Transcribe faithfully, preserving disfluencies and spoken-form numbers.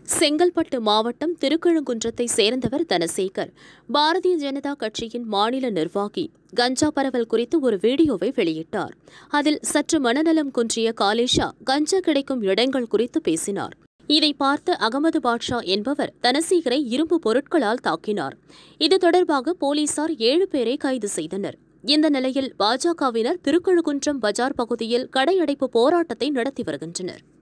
செங்கல்பட்டு மாவட்டம் திருக்கழுங்குன்றத்தை சேர்ந்தவர் தனசேகர். பாரதிய ஜனதா கட்சியின் மாநில நிர்வாகி கஞ்சா பரவல் குறித்து ஒரு வீடியோவை வெளியிட்டார். அதில் சற்று மனநலம் குன்றிய காலேஷா கஞ்சா கிடைக்கும் இடங்கள் குறித்து பேசினார். இதை பார்த்த அகமது பாட்ஷா என்பவர் தனசேகரை இரும்பு பொருட்களால் தாக்கினார். இது தொடர்பாக போலீசார் ஏழு பேரை கைது செய்தனர். இந்த நிலையில் பாஜகவினர் திருக்கழுங்குன்றம் பஜார் பகுதியில் கடையடைப்பு போராட்டத்தை நடத்தி வருகின்றனர்.